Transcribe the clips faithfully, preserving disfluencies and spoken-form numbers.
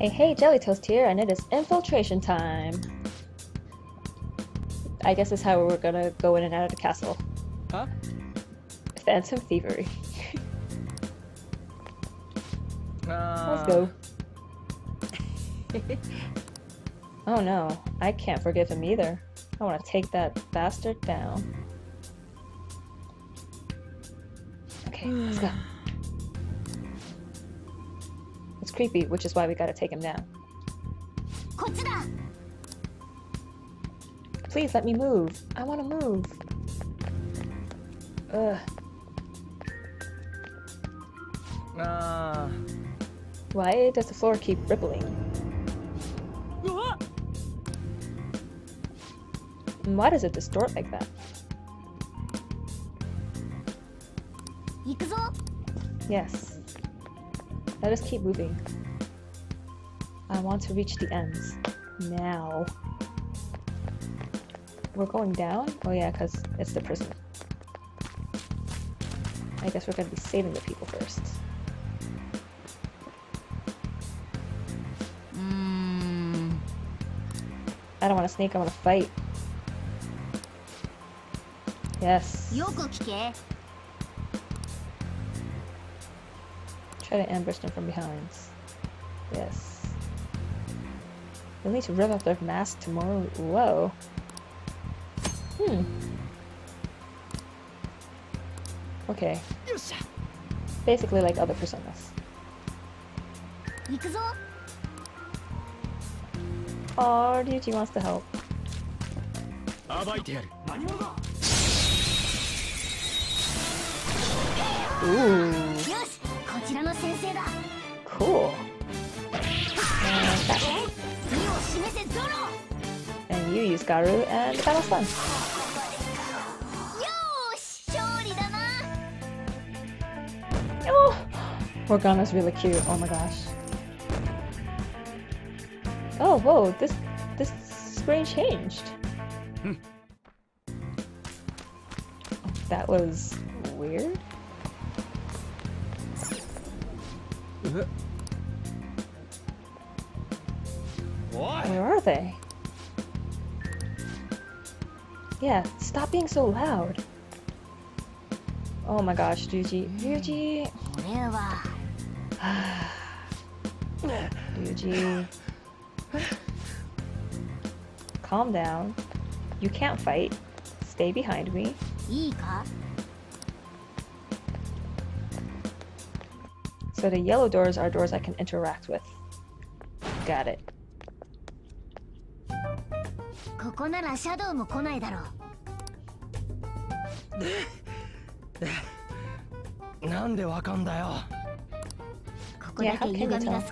Hey, hey, Jelly Toast here, and it is infiltration time. I guess that's how we're gonna go in and out of the castle. Huh? Phantom Thievery. Uh... Let's go. Oh no, I can't forgive him either. I want to take that bastard down. Okay, let's go. It's creepy, which is why we gotta take him down. Please let me move. I want to move. Ugh. Uh... Why does the floor keep rippling? And why does it distort like that? Yes. Let us keep moving. I want to reach the ends. Now. We're going down? Oh yeah, because it's the prison. I guess we're going to be saving the people first. Mm. I don't want to sneak, I want to fight. Yes. Try to ambush them from behind. Yes. We'll need to rip off their mask tomorrow. Whoa. Hmm. Okay. Basically like other personas. Oh, Ryuji wants to help. Ooh. Cool. And that. And you use Garu, and the battle's fun. Oh! Morgana's really cute, oh my gosh. Oh, whoa, this this screen changed. Hmm. That was weird. Where are they? Yeah, stop being so loud. Oh my gosh, Ryuji. Ryuji. Ryuji. Calm down. You can't fight. Stay behind me. So the yellow doors are doors I can interact with. Got it. Yeah, how can you tell?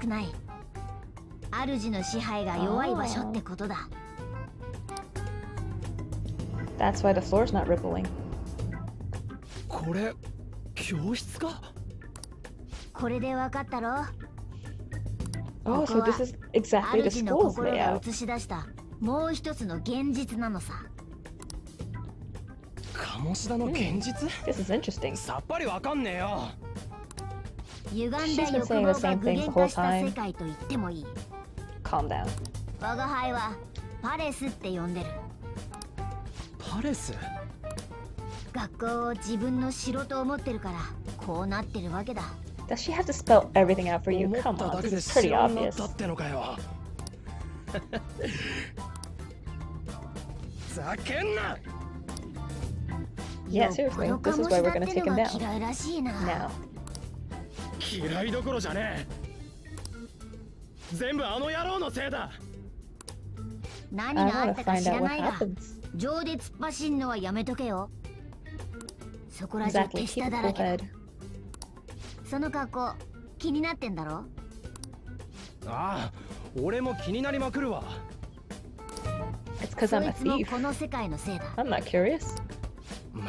That's why the floor's not rippling. Oh, so this is exactly the school's layout. This is interesting. She's been saying the same things the whole time. Calm down. Does she have to spell everything out for you? Come on, this is pretty obvious. Yeah, seriously, this is why we're gonna take him down. Now. I wanna find out what happens. Exactly, keep a cool head. It's because I'm a thief. I'm not curious. Hmm.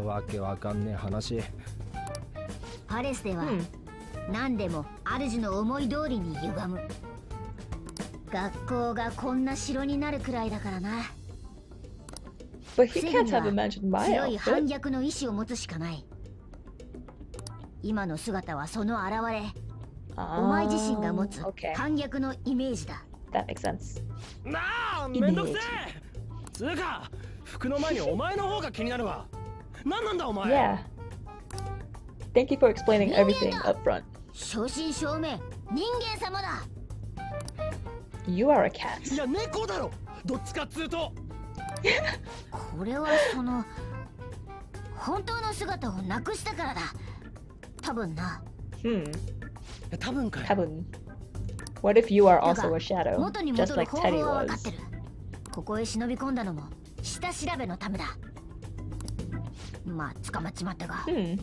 But he can't have imagined my outfit. 今の姿はその表れ。 お前自身が持 Um, つ okay, 反逆のイメージだ。 that makes sense. なあ、めんどくせえ。つうか、服の前にお前の方が気になるわ。なんなんだお前。 Yeah. Thank you for explaining everything up front. 正真正銘人間様だ。 You are a cat. いや、猫だろ。どっちかっつうと。 これはその本当の姿をなくしたからだ。多分な。 Hmm. 多分かよ。 Tabun. What if you are also a shadow, 元に just 戻る like 方 Teddy 法は分かっ was? てる。ここへ忍び込んだのも下調べのためだ。まあ捕まっちまったが。 Hmm.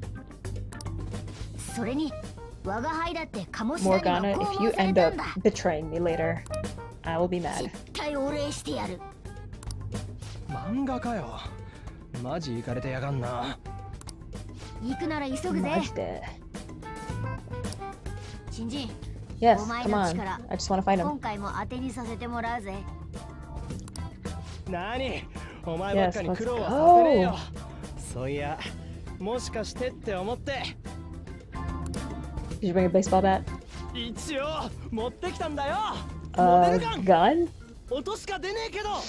それに我が輩だって鴨志田には Morgana, 拷 if 問 you され end た up んだ。 betraying me later, I will be mad. 絶対お礼してやる。 漫画かよ。マジイかれてやがんな。 行くなら急ぐぜ。 Majde. 新人、 Yes, お前 come の on. 力 I just want to fight him. 今回も当てにさせてもらうぜ。 なに、お前ばっかに Yes, 苦労 let's はさせねえよ。 go. そういや、もしかしてって思って。 Did you bring a baseball bat? 一応持ってきたんだよ。モ A デルガン。 gun? 音しか出ねえけど。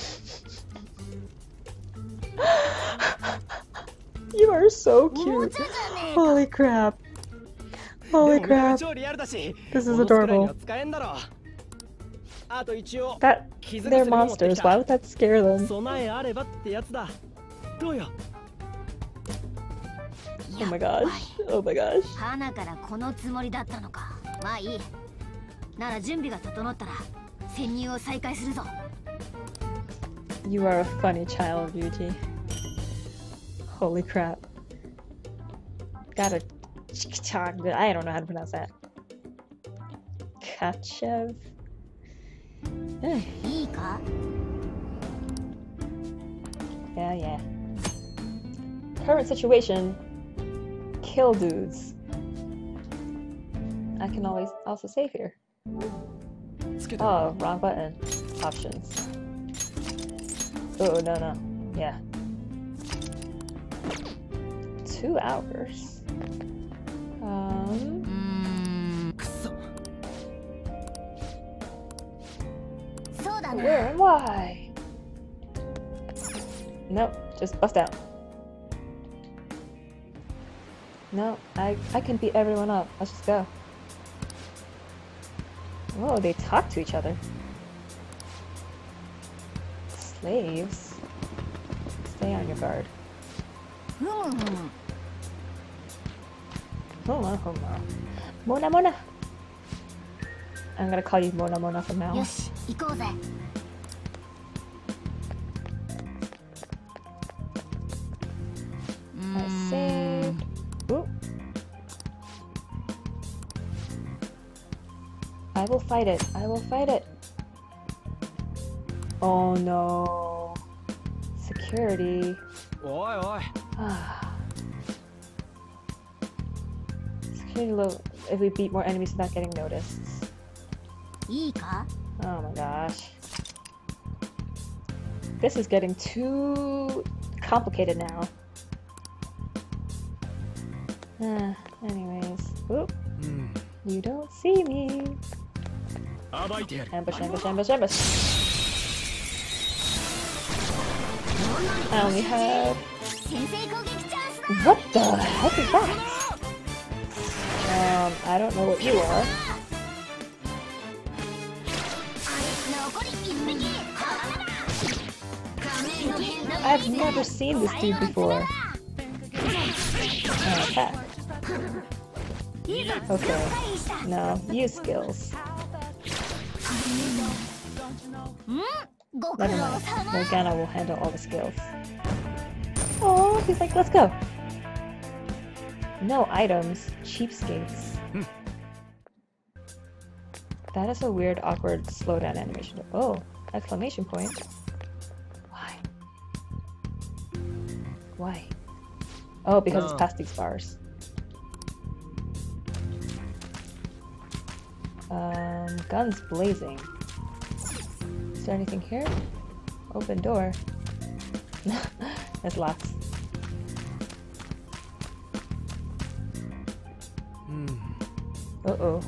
You are so おも cute. ちゃじゃねえか。 Holy crap. Holy でも見た目 crap. 超リアルだし。 This is 脅すくらいに adorable. は使えんだろ。あと一応 That 傷 they're 薬も持ってき monsters. た。 Why would that scare them? 備えあればってやつだ。どうよ。 Oh my gosh. Oh my gosh. 花からこのつもりだったのか。まあいい。なら準備が整ったら潜入を再開するぞ。 You are a funny child, Yuji. Holy crap. Got a chikchak. I don't know how to pronounce that. Kachev? Eh, いいか。 Yeah, yeah. Current situation. Kill dudes. I can always also save here. つけた。 Oh, wrong button. Options. Oh, no, no. Yeah. Two hours. う Um, ーん。 くそ。 そうだな。 where am I? Nope, just bust out. No, I, I can beat everyone up. Let's just go. Whoa, they talk to each other. Slaves? Stay on your guard. ふむふむ。 Homa, Homa. Mona, Mona! I'm gonna call you Mona, Mona from now よ on. し、行こうぜ。 う I ーん。 saved. Ooh. I will fight it. I will fight it. Oh no. Security. おいおい。 Ah. Security low if we beat more enemies without getting noticed. いいか。 Oh my gosh. This is getting too complicated now. Ah, anyways. Oop. うん。 You don't see me. 暴いてやる。 Ambush, ambush, ambush, ambush. I only have... 先制攻撃チャンスだ。 What the heck is that? Um, I don't know what you are. 残り一匹。 I've never seen this dude before. Oh, attack. Okay. No, use skills. うんご苦 Never 労 mind. 様。 Morgana will handle all the skills. Oh, he's like, let's go. No items. Cheapskates. That is a weird, awkward slowdown animation. Oh, exclamation point. Why? Why? Oh, because it's No. past these bars. Um, guns blazing. Is there anything here? Open door. It's locked. うん。 Uh-oh.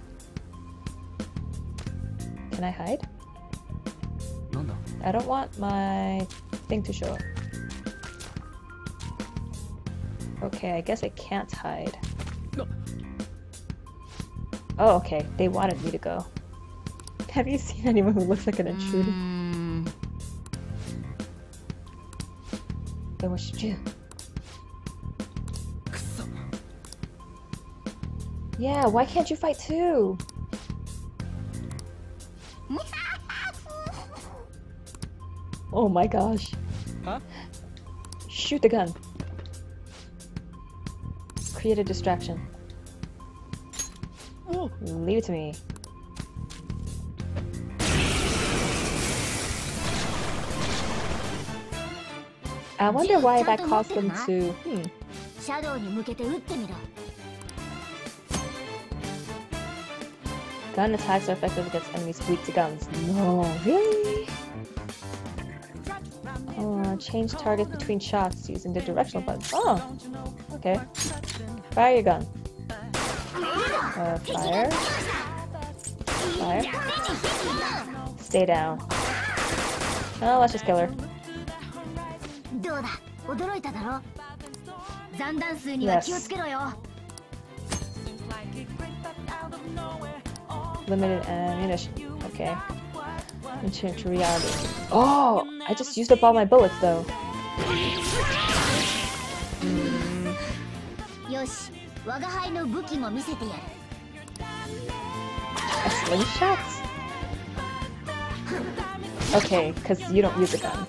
Can I hide? なんだ I don't want my thing to show up. Okay, I guess I can't hide. No. Oh, okay. They wanted me to go. Have you seen anyone who looks like an intruder? うーん Then what should you do? くそ Yeah, why can't you fight too? Oh my gosh. Huh? Shoot the gun. Create a distraction. Oh. Leave it to me. I wonder why that caused them to... Hmm. シャドウに向けて撃ってみろ Gun attacks are effective against enemies weak to guns. No, really? Uh, change targets between shots using the directional button. Oh, okay. Fire your gun. Uh, fire. Fire. Stay down. Oh, let's just kill her. どうだ驚いただろ残弾数には気をつけろよ Limited ammunition. Okay. Return to reality. Oh, I just used up all my bullets though. Mm. よし我が輩の武器も見せてやる A slingshot? Okay, because you don't use a gun.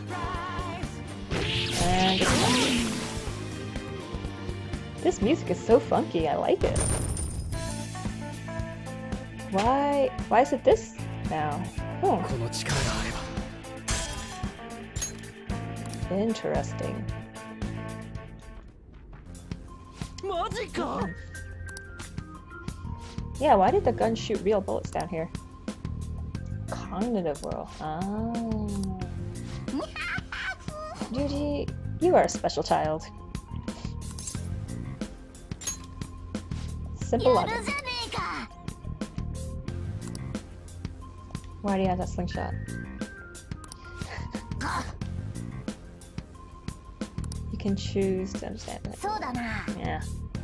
And it's fun. This music is so funky, I like it. Why why is it this now? Oh, この力があれば interesting. マジか Yeah, why did the gun shoot real bullets down here? Cognitive world. Oh. Yuji, you are a special child. Simple や logic. るじゃねえか Why do you have that slingshot? You can choose to understand it. そうだな Yeah.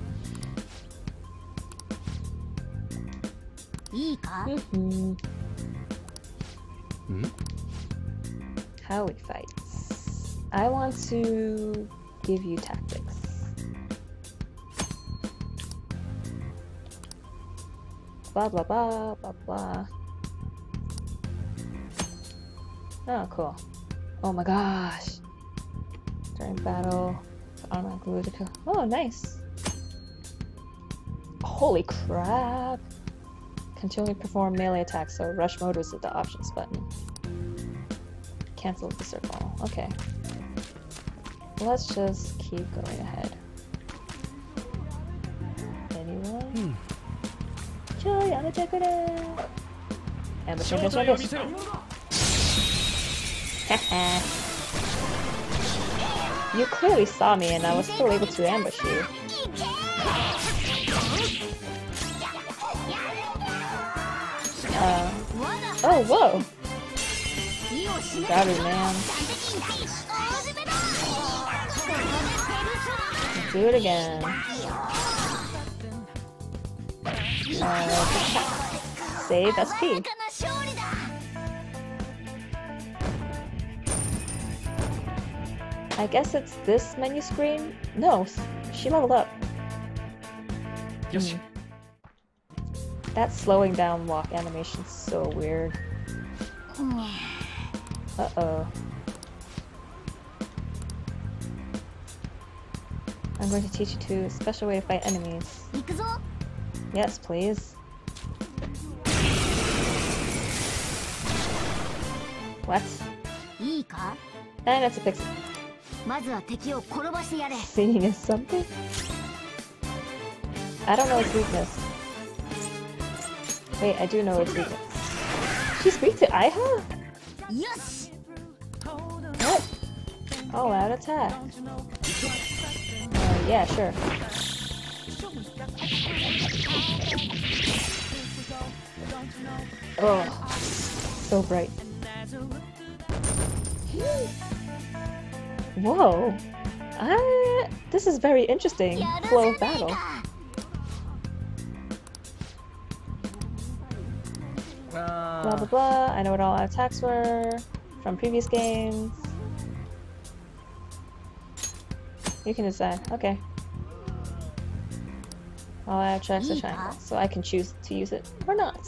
いいか Mm-hmm. ん How we fight. I want to give you tactics. Blah blah blah blah blah. Oh, cool. Oh my gosh. During battle, automatic glue to kill. Oh, nice. Holy crap. Continually perform melee attacks, so rush mode is at the options button. Cancel the circle. Okay. Let's just keep going ahead. Anyone? Hmm. Joy, I'm a check it out. Ambush, ambush, 正体を見 ambush. せろ Haha. You clearly saw me and I was still able to ambush you. Uh, oh, whoa! Got it, man. Do it again. Uh, save S P. I guess it's this menu screen? No, she leveled up. よし That slowing down walk animation's so weird. Uh-oh. I'm going to teach you to a special way to fight enemies. 行くぞ Yes, please. What? いいか And that's a pixel. まずは敵を転ばしてやれ Singing is something? I don't know its weakness. Wait, I do know its weakness. She's weak to Iha? よし What? All out attack. Uh, yeah, sure. Oh, so bright. Whoa. I, this is very interesting flow of battle. Blah blah blah. I know what all our attacks were from previous games. You can decide. Okay. All our attacks are triangle, so I can choose to use it or not.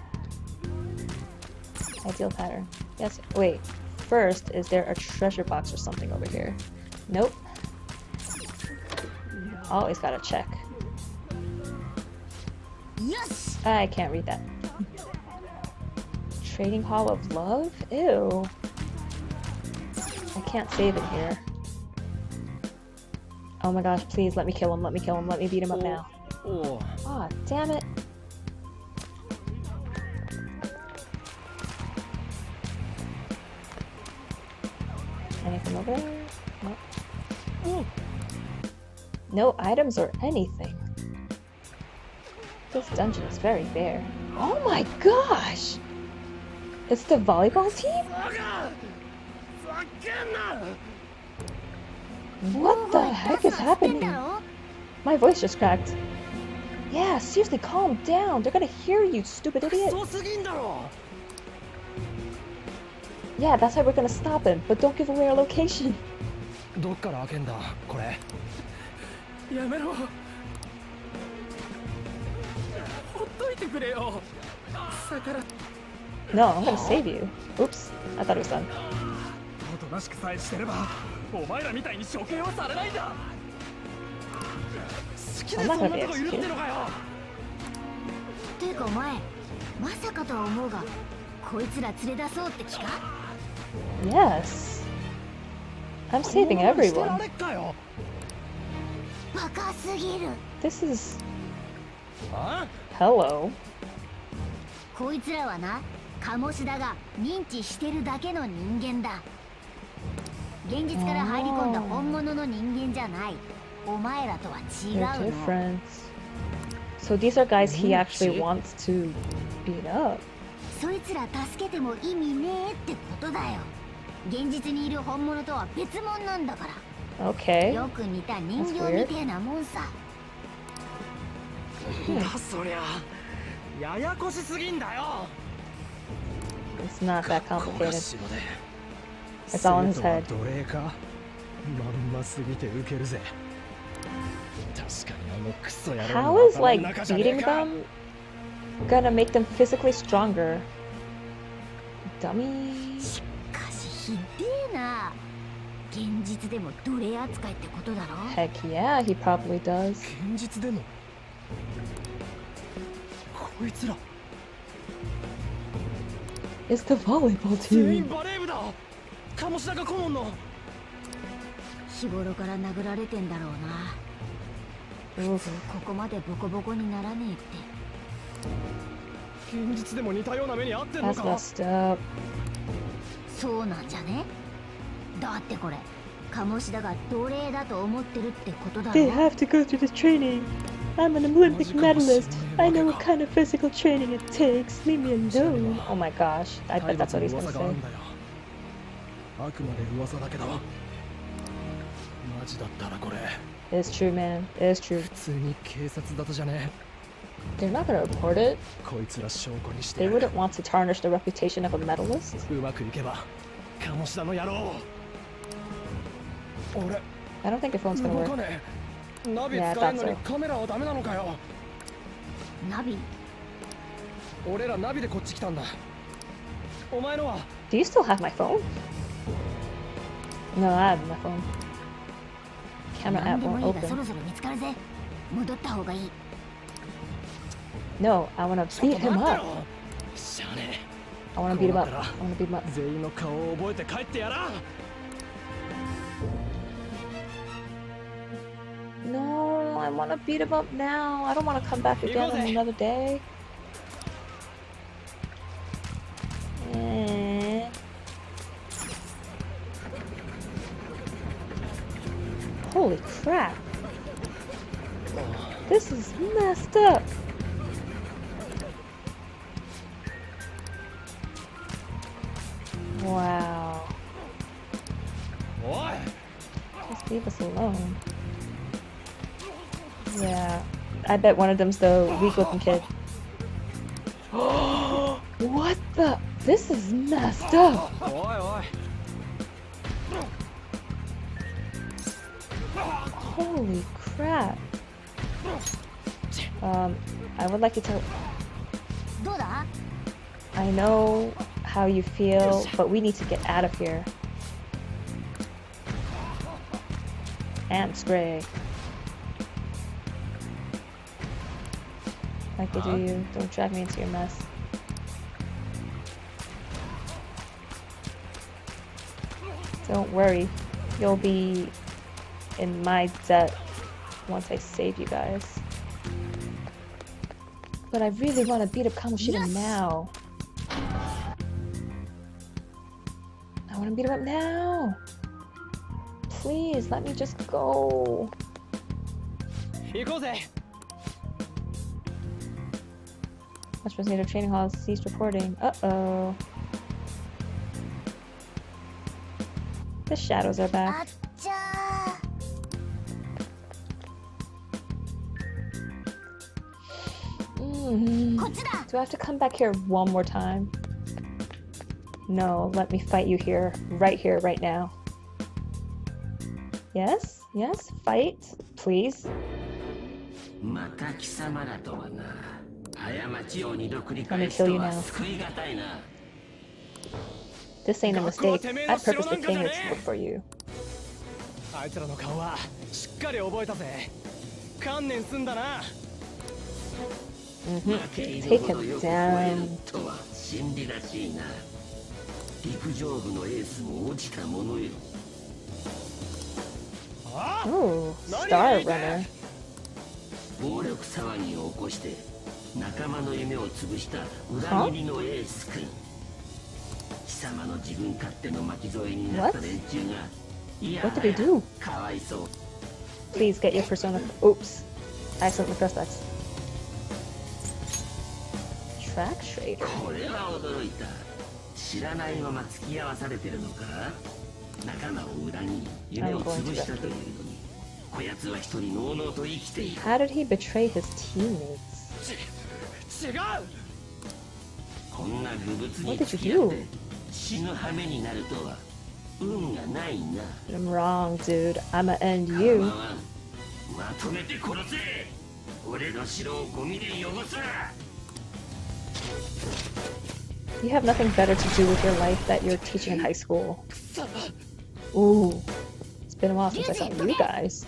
Ideal pattern. Yes. Wait. First, is there a treasure box or something over here? Nope. Always gotta check. Yes. I can't read that. Trading Hall of Love? Ew. I can't save it here. Oh my gosh, please let me kill him, let me kill him, let me beat him up now. Oh. Aw, oh, damn it. Anything over there? Nope. Oh. No items or anything. This dungeon is very bare. Oh my gosh! It's the volleyball team? What the heck is happening? My voice just cracked. Yeah, seriously, calm down. They're gonna hear you, stupid idiot. Yeah, that's how we're gonna stop him, but don't give away our location. No, I'm gonna save you. Oops, I thought it was done. I'm not gonna be executed. てかお前、まさかとは思うが、こいつら連れ出そうって気か? Yes. I'm saving everyone. バカすぎる。 This is... Hello. こいつらはな、鴨志田が認知してるだけの人間だ。現実から入り込んだ本物の人間じゃない。お前らとは違うね。 They're different. So these are guys he actually wants to beat up. そいつら助けても意味ねえってことだよ。現実にいる本物とは別物なんだから。 Okay. よく似た人形みてえなもんさ。 そりゃややこしすぎんだよ。 It's not that complicated. It's all in his head. How is like beating them gonna make them physically stronger? Dummy. しかしひでえな。現実でも奴隷扱いってことだろ。 Heck yeah, he probably does. 現実でもこいつら It's the volleyball 全員 team. バレー部だ。鴨志田が顧問の。 日頃から殴られてんだろうな。 Oof. ここまでボコボコにならねえって。 現実でも似たような目に遭ってんの That's か。 messed up. そうなんじゃね。だってこれ鴨志田が奴隷だと思ってるってことだろ。 They have to go through the training. I'm an Olympic medalist. I know what kind of physical training it takes. Leave me alone. Oh my gosh. I bet that's what he's gonna say. あくまで噂だけどマジだったらこれ It's true, man. It's true. 普通に警察だとじゃね。 They're not gonna report it. こいつら証拠にして They wouldn't want to tarnish the reputation of a medalist. うまくいけば鴨志田の野郎。俺 I don't think your phone's gonna 動 work. かねえ。ナビ Yeah, I 使え thought んのに so. カメラはダメなのかよ。 ナビ。 俺らナビでこっち来たんだ。お前のは Do you still have my phone? No, I have my phone. Camera な app んでも won't いいがそ open. ろそろ見つかるぜ。戻った方がいい。 No, I wanna ちょっ beat と him 待って up. ろ。しゃあね I wanna beat him up. I wanna beat him up. え。全員の顔を覚えて帰ってやらん。 No, I wanna beat him up now. I don't wanna come back again on another day. Eh. Holy crap. This is messed up. Wow. Oi! Just leave us alone. Yeah. I bet one of them's the weak looking kid. What the? This is messed up. Oi, oi. Holy crap. Um, I would like you to... どうだ I know how you feel, but we need to get out of here. And spray. Like they do you. Don't drag me into your mess. Don't worry. You'll be in my debt once I save you guys. But I really want to beat up Kamoshida Yes! now. I want to beat him up now. Please, let me just go. 行こうぜ。 Much was native training hall ceased reporting. Uh-oh. The shadows are あ back. っちゃ Mm. ーこっちだ Do I have to come back here one more time? No, let me fight you here. Right here, right now. Yes? Yes? Fight? Please? また貴様らとはな。過ちを二度繰り Let me 返す kill と you は now. 救いがたいな。 This ain't a mistake. I purposely came here to look for you. あいつらの顔はしっかり覚えたぜ。観念すんだな。 Mm-hmm. 負け犬 Take ほど him よく吠える down. とは真理らしいな。陸上部のエースも落ちたものよ。 Ooh, Star Runner. 暴力騒ぎを起こして仲間の夢を潰した裏切りのエース君。貴様の自分勝手の巻き添えになった連中がいや What did he do? かわいそう。 Please get your persona. Oops. I accidentally pressed X. Track Trader. これは驚いた。知らないまま付き合わされてるのか。仲間を裏に夢を潰したというのに、こやつは一人のうのうと生きている。 How did he betray his teammates? ち違う。 こんな愚物に What did 付 you き合っ do? て死ぬ羽目になるとは運がないな。 I'm wrong, dude. I'ma end 構 you. わん。まとめて殺せ。俺の城をゴミで汚すな。 You have nothing better to do with your life that you're teaching in high school. Ooh. It's been a while since I saw you guys.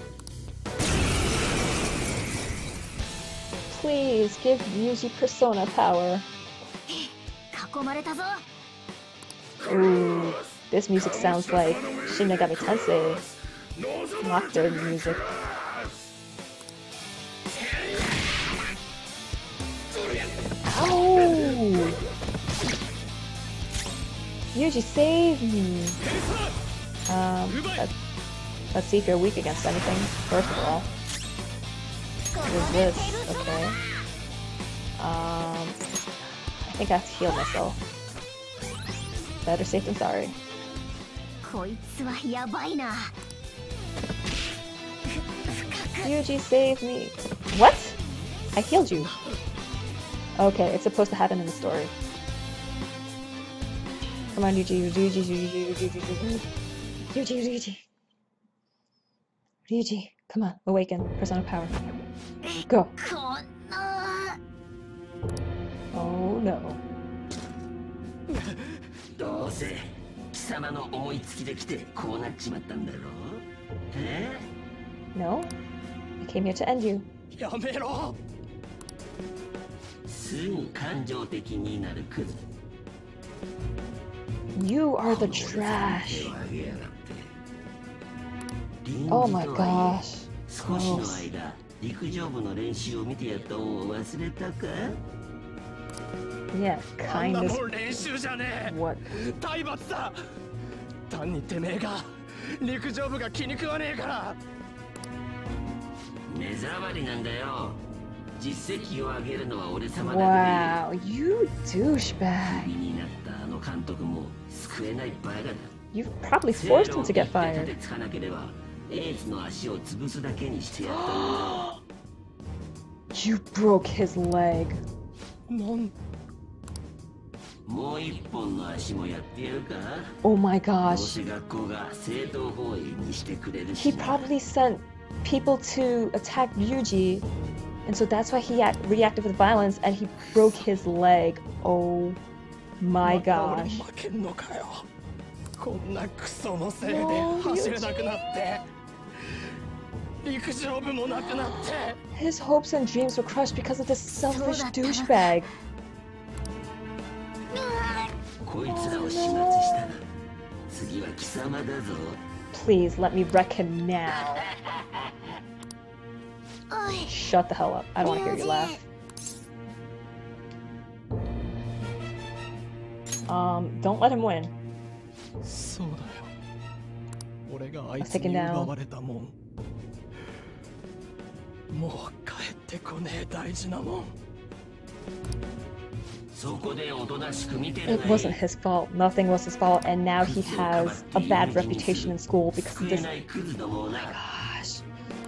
Please give Yuji persona power. 囲まれたぞ Ooh. This music sounds like Shin Megami Tensei. Nocturne music. Ow! Yuji, save me! Um, let's, let's see if you're weak against anything, first of all. What is this? Okay. Um, I think I have to heal myself. Better safe than sorry. こいつはやばいな Yuji, save me! What? I healed you. Okay, it's supposed to happen in the story. Come on, Yuji, Yuji, Yuji, Yuji, Yuji, Yuji, Yuji, Yuji, Ryuji, come on, awaken, persona power. Go. こんな Oh no. どうせ貴様の思いつきで来てこうなっちまったんだろう。え No? I came here to end you. やめろ。 すぐ感情的になるクズ。 You are the trash. Oh my gosh. 少しの Gross. 間陸上部の練習を見てやったのを忘れたか Yeah, あん kind な of. もん練習じゃね What? え。体罰だ。単にてめえが陸上部が気に食わねえから。 目障りなんだよ。実績を上げるのは俺様だ Wow, you けで。 douchebag. クビになったあの監督も救えないバカだ。 You've probably forced him to get 正論を fired. 言って立てつかなければエースの足を潰すだけにしてやったんだ。 You broke his leg. なんもう一本の足もやってやるか。 Oh my どう gosh. せ学校が正当防衛にしてくれる He しな。 probably sent people to attack Ryuji, and so that's why he act- reacted with violence and he broke his leg. Oh my また俺 gosh. 負けんのかよ。こんなクソのせいで No, 走れなくなって陸上部もなくなって His hopes and dreams were crushed because of this selfish douchebag. こいつらを始末したら次は貴様だぞ。 Please let me wreck him now. おい Shut the hell up. I don't want to hear you laugh. Um, don't let him win. そうだよ。俺があい I've つ taken に down. 奪われたもん。もう帰ってこねえ大事なもん。 そこでおとなしく見てる It がいい。 wasn't his fault. Nothing was his fault, and now he has a bad reputation in school because of 救え this. ないクズどもをな。 Gosh.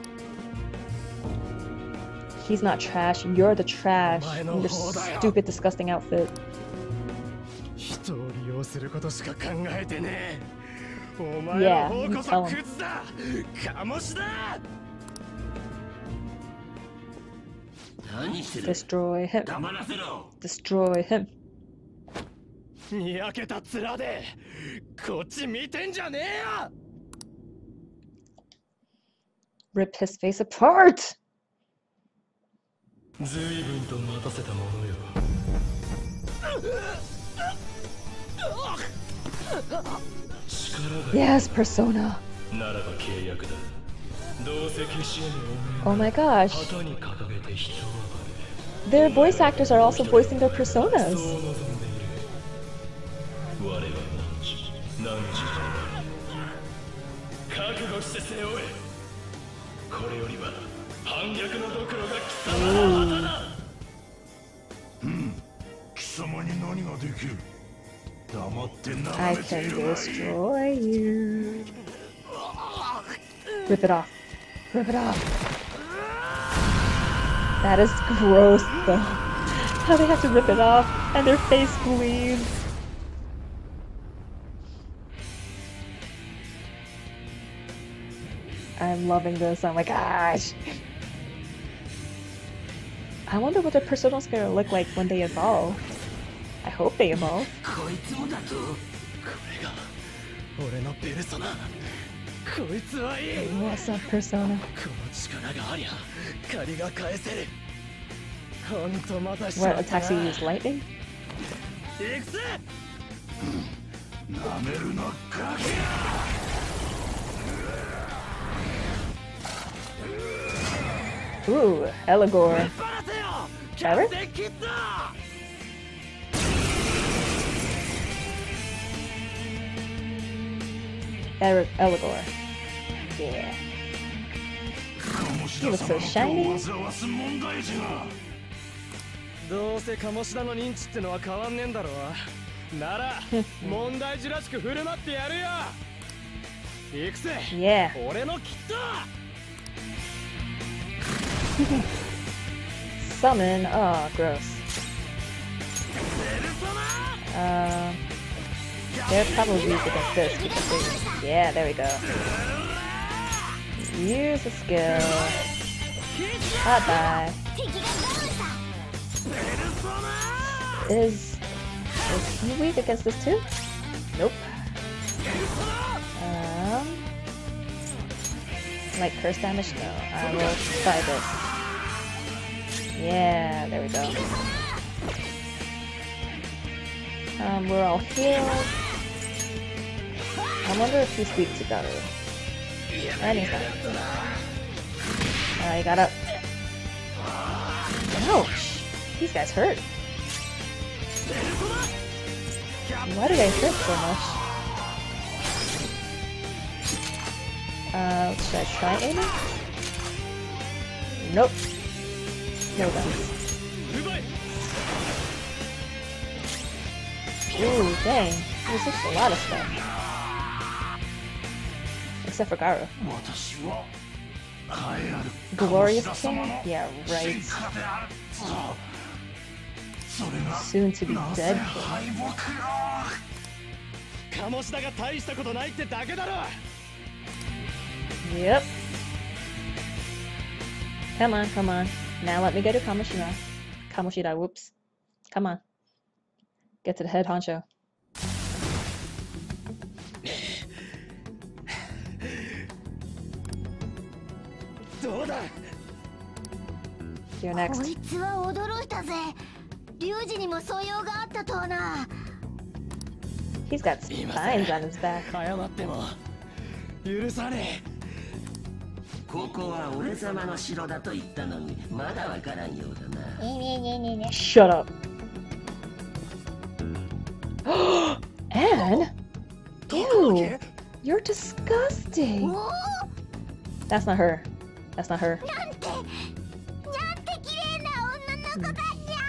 He's not trash. You're the trash. In your stupid, disgusting outfit. 人を利用することしか考えてねえ。お前 Yeah, の方 you こそ tell him. クズだ。カモシだ。 何してる。 Destroy him. 黙らせろ。 Destroy him. にやけた面でこっち見てんじゃねえよ。 Rip his face apart. ずいぶんと待たせたものよ。 Yes, Persona. ならば契約だ。どうせ消し得 Oh my gosh. 旗に掲げて人を Their voice actors are also voicing their personas. そう望んでいる。我は何時何時じゃない。覚悟して背負え。これよりは反逆のドクロが貴様の旗だ。 貴様に何ができる。黙って I 眺めて can いるがいい。 destroy you. Rip it off. Rip it off. That is gross, though. How they have to rip it off and their face bleeds. I'm loving this. Oh my gosh. I wonder what their persona's gonna look like when they evolve. I hope they evolve. こいつもだと。 これが俺のペルソナ。こいつはいい。 What's up, Persona? この力がありゃ借りが返せる。ほんとまたし What, attacks you use lightning? 行くぜ。 舐めるなガキ。 Ooh, Eligor. バラせよ。 Ever? キャプテンキッド。 El- Eligor. Yeah. He looks so shiny. 煩わす問題児が。 どうせ鴨志田の認知ってのは変わんねえんだろ。なら問題児らしく振る舞ってやるよ。行くぜ。 Yeah. 俺のキッド。 Summon. Oh, gross. ペルソナ。 Um, they're probably weak against this. Because they, yeah, there we go. Use a skill. Bye bye. 敵がダウンした。 Is is he weak against this too? Nope. Um, like curse damage? No. I will try this. Yeah, there we go. Um, we're all healed. I wonder if he's weak to Garu. And he's not. Uh, he got up. Ouch! These guys hurt. Why do they hurt so much? Uh, should I try aiming? Nope. No guns. Ooh, dang. There's just a lot of stuff. Except for Garu. 私は栄えある Glorious 鴨志田様 King? の Yeah, right. 進化であるそれが Soon to be な dead ぜ king. 敗北が鴨志田が大したことないってだけだろ。 Yep. Come on, come on. Now let me get to Kamoshida. Kamoshida, whoops. Come on. Get to the head honcho. どうだ。 You're こ next. いつは驚いたぜ。龍二にも素養があったとはな。 He's got spines on his back. 謝っても許さねここは俺様の城だと言ったのにまだわからんようだな。 Shut up. Anne? Ew. You're disgusting. おお、 That's not her. That's not her. なんて、なんて綺麗な女の子だに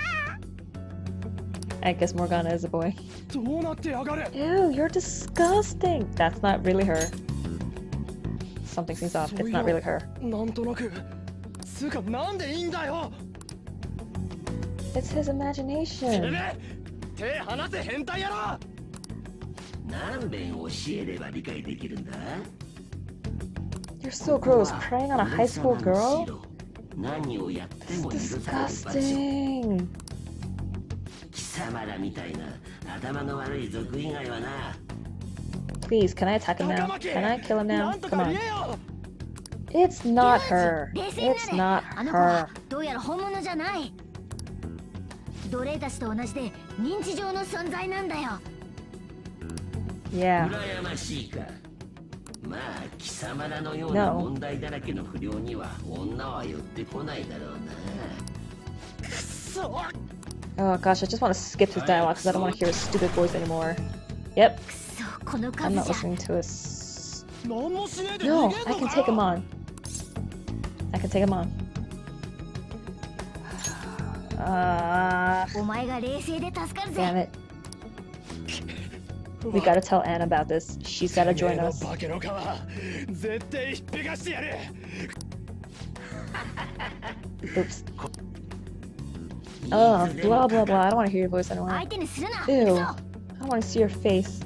ゃ。 I guess Morgana is a boy. え。どうなってやがれ。 Ew, you're disgusting. That's not really her. Something seems off. It's not really her. なんとなく。つうかなんでいいんだよ。 It's his て imagination. めえ手離せ変態野郎。 何遍教えれば理解できるんだ。 You're so gross. Preying on a high school girl? 何をやっても許 It's される場所。 disgusting. 貴様らみたいな頭の悪い族以外はな。 Please, can I attack him 高 now? 巻 Can I kill him な now? んと Come か on. 言えよ。 It's not 龍 her. 二、冷静に It's な not れ。あの子は her. どうやら本物じゃない。奴隷たちと同じで認知上の存在なんだよ。 Yeah. 羨ましいか。まあ貴様らのような No. 問題だらけの不良には女は寄ってこないだろうな。 くそ。 Oh gosh, I just want to skip his dialogue because I don't want to hear his stupid voice anymore. Yep, くそ、この I'm 数 not じゃ。 listening to his. 何もしねえで No, 逃げん I の can か take him よ。 on. I can take him on. Uh, お前が冷静で助かる damn ぜ。 it. We gotta tell Anne about this. She's gotta join us. バケの皮絶対ひっぺがしてやる。 Oops. Oh, blah blah blah. I don't want to hear your voice anymore. 相手にするな。 Ew. 行くぞ。 I want to see your face.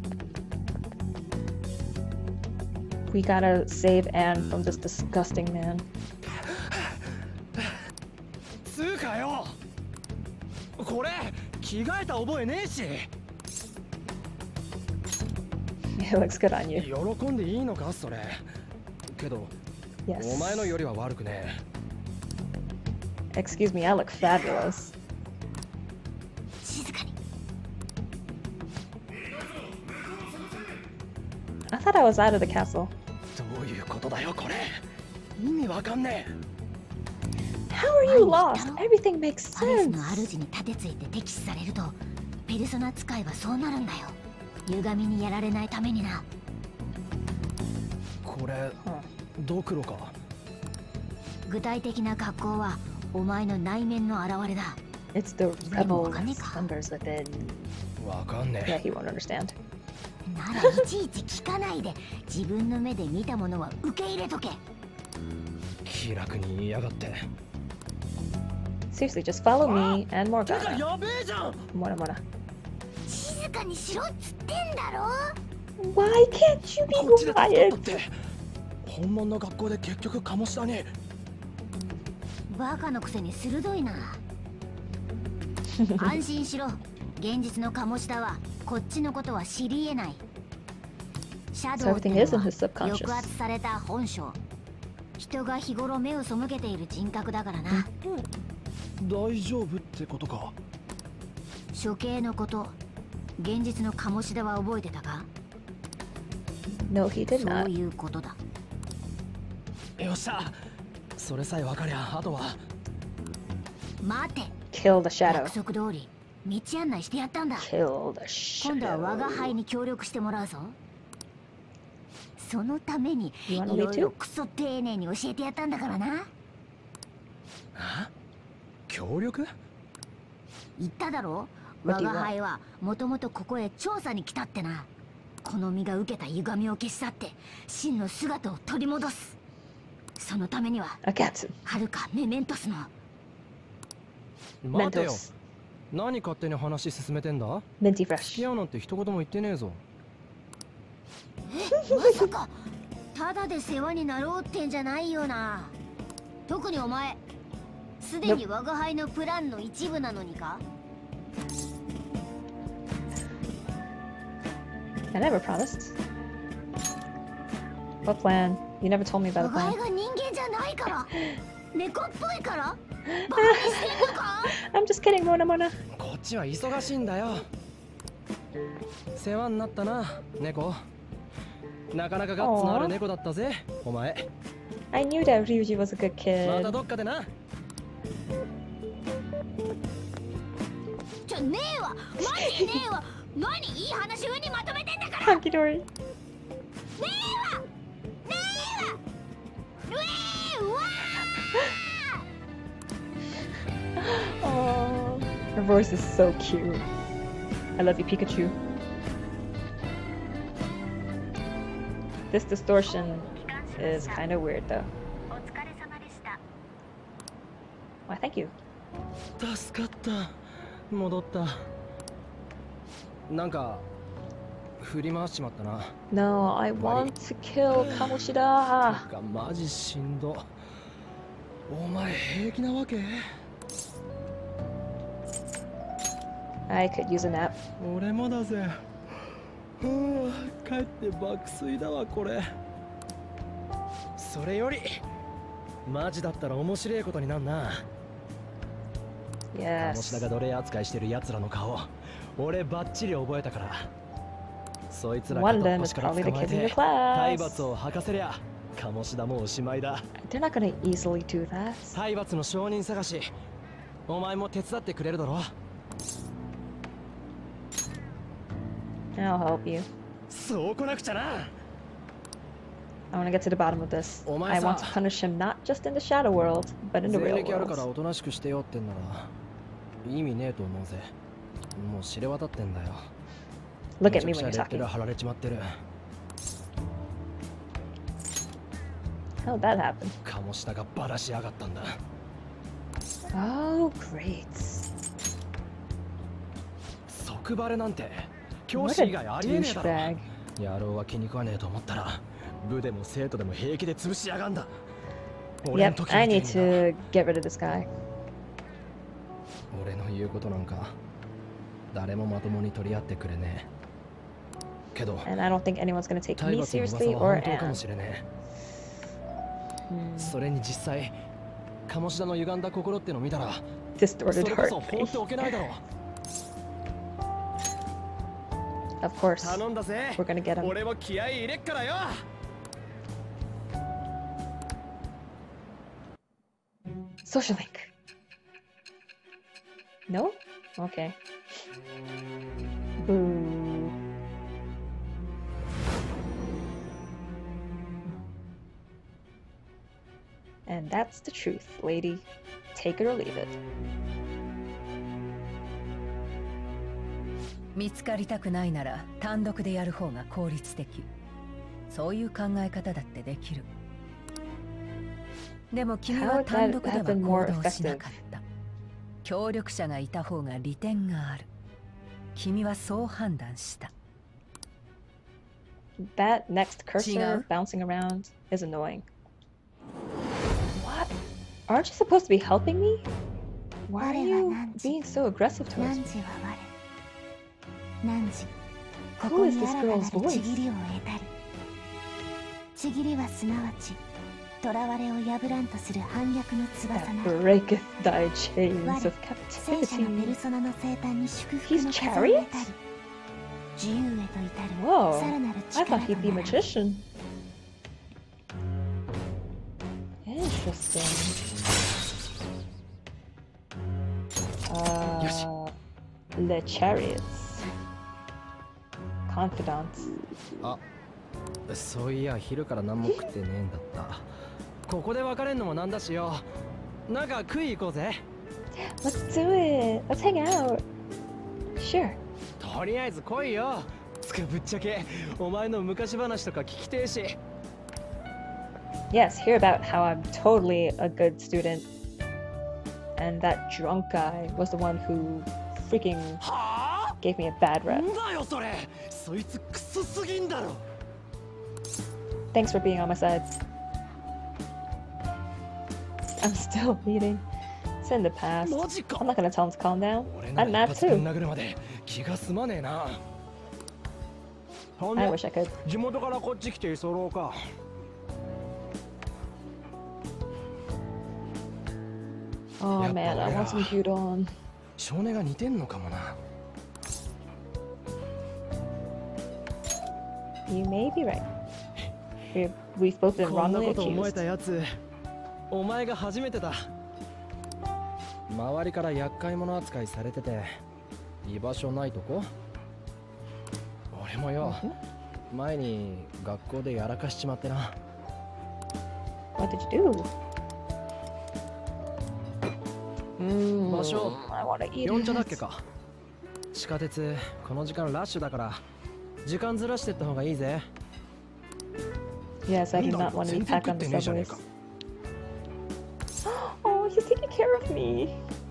We gotta save Anne from this disgusting man. つうかよ。これ着替えた覚えねえし。 It looks good on you. 喜んでいいのかそれ。けど Yes. お前のよりは悪くねえ。 Excuse me, I look fabulous. 静かに。 I thought I was out of the castle. どういうことだよこれ。意味わかんね How are you lost? Everything makes パレス sense. の主に盾ついて敵視されると、ペルソナ使いはそうなるんだよ。歪みにやられないためにな。 え。これ Huh. ドクロか。 具体的な格好はお前の内面の表れだ。 It's the rebel members within. わかんね Yeah, え。 he won't understand. ならいちいち聞かないで、自分の目で見たものは受け入れとけ。 気楽に言いやがって。 Seriously, just follow me and てか Morgana. やべえじゃん。 Mora Mora. 静かにしろっつってんだろ。 Why can't you こっちで be 助かった quiet? って。本物の学校で結局鴨志田に。 バカのくせに鋭いな。安心しろ。現実の鴨志田はこっちのことは知り得ない。シャドウっての So everything is in は his subconscious. 抑圧された本性。人が日頃目を背けている人格だからな。 大丈夫ってことか。 処刑のこと、現実の鴨志田は覚えてたか？ No, he did そう not. いうことだ。 よっしゃ。それさえわかりゃあとは。 待て。 Kill the shadow. 約束通り道案内してやったんだ。 Kill the 今度は我が shadow. 輩に協力してもらうぞ。そのために You い wanna ろ leave いろ too? クソ丁寧に教えてやったんだからな。 あ、協力？ 言っただろ、 What do 我 you が want? 輩はもともとここへ調査に来たってな。この身が受けた歪みを消し去って真の姿を取り戻す。そのためには A cat. はるかメメントスの。 待てよ。 Mentos. 何勝手に話進めてんだ？ Minty 付き fresh. 合うなんて一言も言ってねえぞ。 まさかただで世話になろうってんじゃないよな。特にお前すでに我が輩のプランの一部なのにか。 I never promised. What plan? You never told me 我 about が a 輩 plan. が人間じゃないから猫っぽいからバカにしてんのか。 I'm just kidding, Mona Mona. こっちは忙しいんだよ。世話になったな、猫。なかなかガッツのある猫だったぜ、お前。 I knew that Ryuji was a good ま kid. たどっかでな。 ちょねえわマジねえわ。何いい話上にまとめてんだから。 Hunky dory. ねえわねえわうえーうわ Oh, her voice is so cute. I love you, Pikachu. This distortion is kind of weird, though. お疲れ様でした。 Why, thank you. 助かった。戻った。なんか振り回しちまったな。 No, I want to kill な Kamoshida. んかマジしんど。お前平気なわけ？ I could use a nap. 俺もだぜ。ふう、帰って爆睡だわこれ。それよりマジだったら面白いことになんな。鴨 Yes. 志田が奴隷扱いしてる奴らの顔、俺バッチリ覚えたから。そいつら One of 片っ them 端 is から probably 捕 the まえ kids in your て体 class. 罰を吐かせりゃ鴨志田もおしまいだ。 They're not gonna easily do that. 体罰の証人探し、お前も手伝ってくれるだろ。 I'll help you. そうこなくちゃな。 I want to get to the bottom of this. Oh, my I want to son. punish him not just in the shadow world, but in the 前 real 歴あるから world. おとなしくしてよってんなら意味ねえと思うぜ。もう知れ渡ってんだよ。 Look at me めちゃ when くち you're ゃレッテル talking. 貼られちまってる。 How'd that happen? 鴨志田がバラしやがったんだ。 Oh, great. 即バレなんて教 What 師 a 以外ありえねえだろ。 douchebag. 野郎は気に食わねえと思ったら部でも生徒でも平気で潰しやがんだ。俺の Yep, 時 I み need てえ to んだ。 get rid of this guy. 俺の言うことなんか誰もまともに取り合ってくれねえ。けど And I don't think anyone's gonna take 体 me 罰の seriously 噂は or 本当かも Anne. しれね Hmm. え。それに実際鴨志田の歪んだ心っての見たらそ Distorted れこ heart. そ放っておけないだろう。 Of course. 頼んだぜ。 We're gonna get him. 俺も気合い入れっからよ。 Social link. No? Okay. Boo. And that's the truth, lady. Take it or leave it. 見つかりたくないなら単独でやる方が効率的。そういう考え方だってできる。でも君は単独では行動しなかった。協力者がいた方が利点がある。君はそう判断した。 That next cursor Gina? bouncing around is annoying. What? Aren't you supposed to be helping me? Why are you being so aggressive towards 何 me? 時は我何時こ Who こ is に this あらばな girl's るち voice? ぎりを得たりちぎりはすなわち囚われを破らんとする反逆の翼 That な breaketh thy chains 我 of 聖者のペル captivity. ソナの生誕に祝福 He's の風を chariot? 得たり自由へと至る Whoa. さらなる I 力 thought と he'd be a なる magician. Interesting. Uh, the chariots. Confidants. あ、そういや昼から何も食ってねえんだった。ここで別れんのもなんだしよ。 なんか食い行こうぜ。 Let's do it. Let's hang out. Sure. とりあえず来いよ。つかぶっちゃけお前の昔話とか聞きてえし。 Yes, hear about how I'm totally a good student. And that drunk guy was the one who freaking はあ gave me a bad な rep. んだよそれ。そいつクソすぎんだろ。 Thanks for being on my side. I'm still bleeding. It's in the past. マジか I'm not gonna tell him to calm down. 俺な I'm ら mad 一発ぶん too. 殴るまで気が済まねえな。ほん I で wish I could. 地元からこっち来て居候か。 Oh Yep, man, I want some yeah. gyudon. 少年が似てんのかもな。 You may be right. We've, we've both been こんな wrongly こと思え accused. たやつ、お前が初めてだ。周りから厄介者扱いされてて居場所ないとこ。俺もよ、前に学校でやらかしちまってな。 What did you do? Mm, 場所 I wanna eat 四茶だっ it. けか。地下鉄この時間ラッシュだから時間ずらしてった方がいいぜ。 Yes, I do not want to be packed on the subways. Oh, he's taking care of me.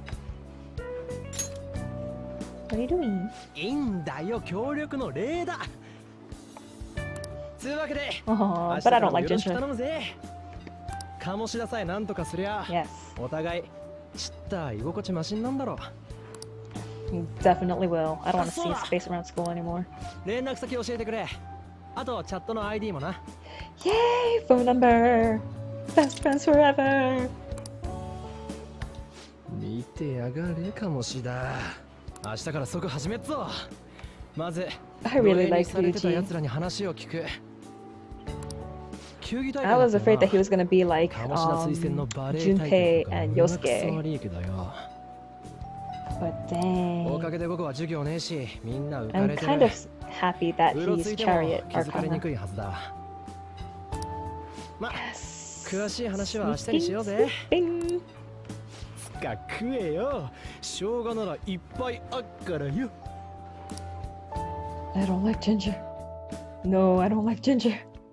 What are you doing? いいんだよ、協力の礼だ。つうわけで、 Oh, 明 but 日か I ら don't も like よろしく ginger. 頼むぜ。鴨志田さえなんとかすりゃ、 Yes, お互いちった居心地マシンなんだろう。 you definitely will. I don't want to see Asura. space around school anymore. 連絡先教えてくれ。あとチャットの アイディー もな。 Yay! Phone number! Best friends forever! 見てやがれ鴨志田。明日から即始めっぞ。まず I 奴隷 really に like されてた Ryuji. 奴らに話を聞く。球技大 I 会 was だったよ afraid な。 that he was gonna be like 鴨志田 um, 推薦のバレエ大 Junpei 会とか and 胸くそ Yosuke. 悪いけどよ。 But おか dang. げで僕は授業ねえし、みんな浮か I'm れて kind る of。happy that うろ he's ついても chariot 気づかれに Arcana. くいはずだ。ま、 Yes. 詳しい話は明日にしようぜ。 Bing. つか食えよ。生姜ならいっぱいあっからよ。 I don't like ginger. No, I don't like ginger.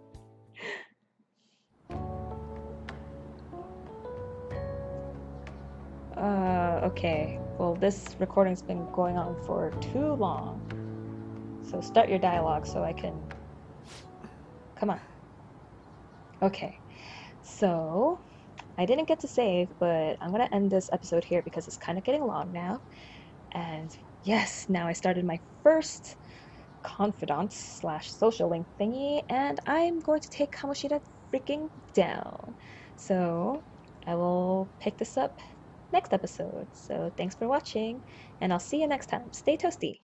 Uh, okay. Well, this recording's been going on for too long. So start your dialogue so I can... Come on. Okay. So, I didn't get to save, but I'm gonna end this episode here because it's kind of getting long now. And yes, now I started my first confidant slash social link thingy, and I'm going to take Kamoshida freaking down. So, I will pick this up next episode. So, thanks for watching, and I'll see you next time. Stay toasty!